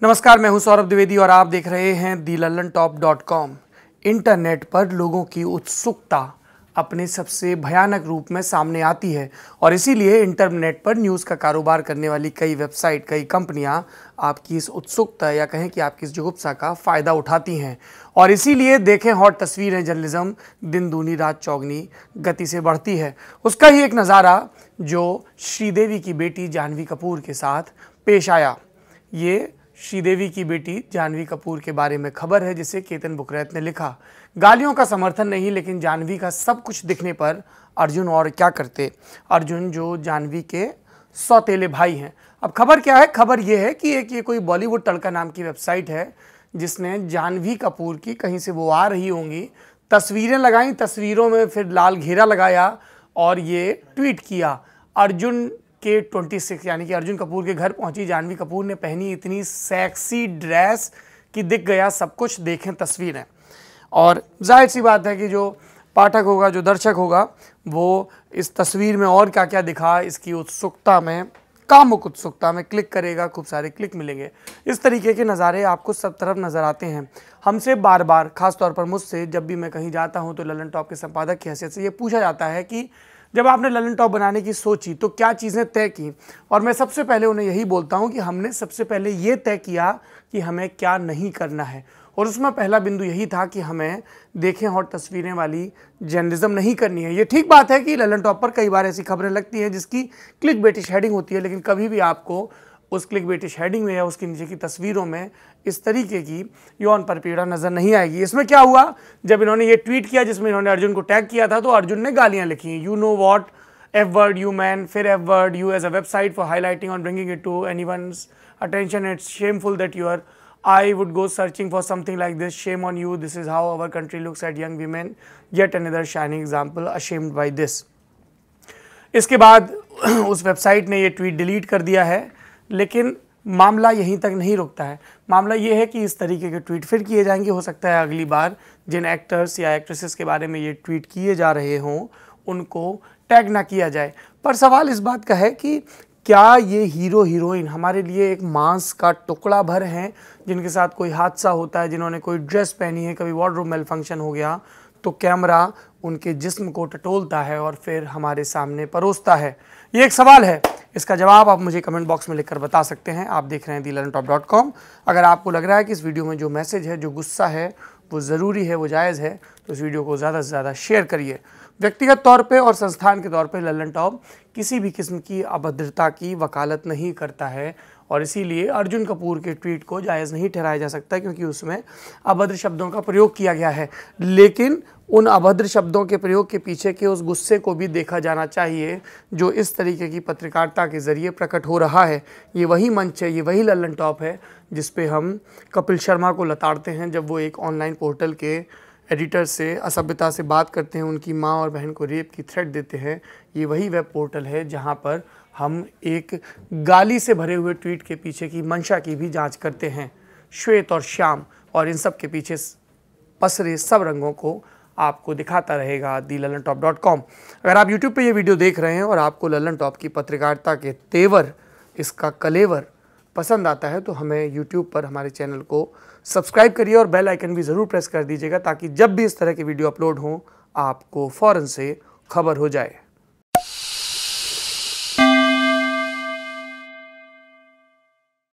नमस्कार, मैं हूं सौरभ द्विवेदी और आप देख रहे हैं lallantop.com। इंटरनेट पर लोगों की उत्सुकता अपने सबसे भयानक रूप में सामने आती है और इसीलिए इंटरनेट पर न्यूज़ का कारोबार करने वाली कई वेबसाइट, कई कंपनियां आपकी इस उत्सुकता या कहें कि आपकी इस जुगुप्सा का फ़ायदा उठाती हैं। और इसीलिए देखें, हॉट तस्वीरें जर्नलिज्म दिन दूनी रात चौगनी गति से बढ़ती है। उसका ही एक नज़ारा जो श्रीदेवी की बेटी जाह्नवी कपूर के साथ पेश आया। ये श्रीदेवी की बेटी जाह्नवी कपूर के बारे में खबर है जिसे केतन बुकरैत ने लिखा। गालियों का समर्थन नहीं, लेकिन जाह्नवी का सब कुछ दिखने पर अर्जुन और क्या करते। अर्जुन जो जाह्नवी के सौतेले भाई हैं। अब खबर क्या है? खबर यह है कि ये कोई बॉलीवुड तड़का नाम की वेबसाइट है जिसने जाह्नवी कपूर की, कहीं से वो आ रही होंगी, तस्वीरें लगाई, तस्वीरों में फिर लाल घेरा लगाया और ये ट्वीट किया। अर्जुन के 26 यानी कि अर्जुन कपूर के घर पहुंची जाह्नवी कपूर ने पहनी इतनी सेक्सी ड्रेस कि दिख गया सब कुछ। देखें तस्वीरें। और जाहिर सी बात है कि जो पाठक होगा, जो दर्शक होगा, वो इस तस्वीर में और क्या क्या दिखा, इसकी उत्सुकता में, कामुक उत्सुकता में क्लिक करेगा, खूब सारे क्लिक मिलेंगे। इस तरीके के नज़ारे आपको सब तरफ नज़र आते हैं। हमसे बार बार, खासतौर पर मुझसे, जब भी मैं कहीं जाता हूँ तो लल्लन टॉप के संपादक की हैसियत से ये पूछा जाता है कि जब आपने लल्लन टॉप बनाने की सोची तो क्या चीज़ें तय की। और मैं सबसे पहले उन्हें यही बोलता हूं कि हमने सबसे पहले ये तय किया कि हमें क्या नहीं करना है। और उसमें पहला बिंदु यही था कि हमें देखें हॉट तस्वीरें वाली जर्नलिज्म नहीं करनी है। ये ठीक बात है कि लल्लन टॉप पर कई बार ऐसी खबरें लगती हैं जिसकी क्लिक बेटिश हेडिंग होती है, लेकिन कभी भी आपको उस क्लिक बेटिश हेडिंग में या उसके नीचे की तस्वीरों में इस तरीके की यौन परपीड़ा नजर नहीं आएगी। इसमें क्या हुआ, जब इन्होंने ये ट्वीट किया जिसमें इन्होंने अर्जुन को टैग किया था, तो अर्जुन ने गालियां लिखी। You know what, F word, you man, फिर F word, you as a website for highlighting और bringing it to anyone's attention, it's shameful that your I would go searching for something like this. Shame on you. This is how our country looks at young women. Yet another shining example. Ashamed by this. इसके बाद उस website ने ये tweet delete कर दिया है, लेकिन मामला यहीं तक नहीं रुकता है। मामला ये है कि इस तरीके के ट्वीट फिर किए जाएंगे। हो सकता है अगली बार जिन एक्टर्स या एक्ट्रेसेस के बारे में ये ट्वीट किए जा रहे हों उनको टैग ना किया जाए। पर सवाल इस बात का है कि क्या ये हीरो हीरोइन हमारे लिए एक मांस का टुकड़ा भर हैं, जिनके साथ कोई हादसा होता है, जिन्होंने कोई ड्रेस पहनी है, कभी वार्डरोब मेल फंक्शन हो गया तो कैमरा उनके जिस्म को टटोलता है और फिर हमारे सामने परोसता है? ये एक सवाल है। इसका जवाब आप मुझे कमेंट बॉक्स में लिखकर बता सकते हैं। आप देख रहे हैं lallantop.com। अगर आपको लग रहा है कि इस वीडियो में जो मैसेज है, जो गुस्सा है, वो ज़रूरी है, वो जायज़ है, तो इस वीडियो को ज़्यादा से ज़्यादा शेयर करिए। व्यक्तिगत तौर पे और संस्थान के तौर पे लल्लन टॉप किसी भी किस्म की अभद्रता की वकालत नहीं करता है और इसीलिए अर्जुन कपूर के ट्वीट को जायज़ नहीं ठहराया जा सकता, क्योंकि उसमें अभद्र शब्दों का प्रयोग किया गया है। लेकिन उन अभद्र शब्दों के प्रयोग के पीछे के उस गुस्से को भी देखा जाना चाहिए जो इस तरीके की पत्रकारिता के ज़रिए प्रकट हो रहा है। ये वही मंच है, ये वही लल्लन टॉप है जिस पे हम कपिल शर्मा को लताड़ते हैं जब वो एक ऑनलाइन पोर्टल के एडिटर से असभ्यता से बात करते हैं, उनकी माँ और बहन को रेप की थ्रेट देते हैं। ये वही वेब पोर्टल है जहाँ पर हम एक गाली से भरे हुए ट्वीट के पीछे की मंशा की भी जांच करते हैं। श्वेत और श्याम और इन सब के पीछे पसरे सब रंगों को आपको दिखाता रहेगा lallantop.com। अगर आप YouTube पे ये वीडियो देख रहे हैं और आपको लल्लन टॉप की पत्रकारिता के तेवर, इसका कलेवर पसंद आता है तो हमें YouTube पर हमारे चैनल को सब्सक्राइब करिए और बेल आइकन भी ज़रूर प्रेस कर दीजिएगा ताकि जब भी इस तरह के वीडियो अपलोड हों आपको फ़ौरन से खबर हो जाए।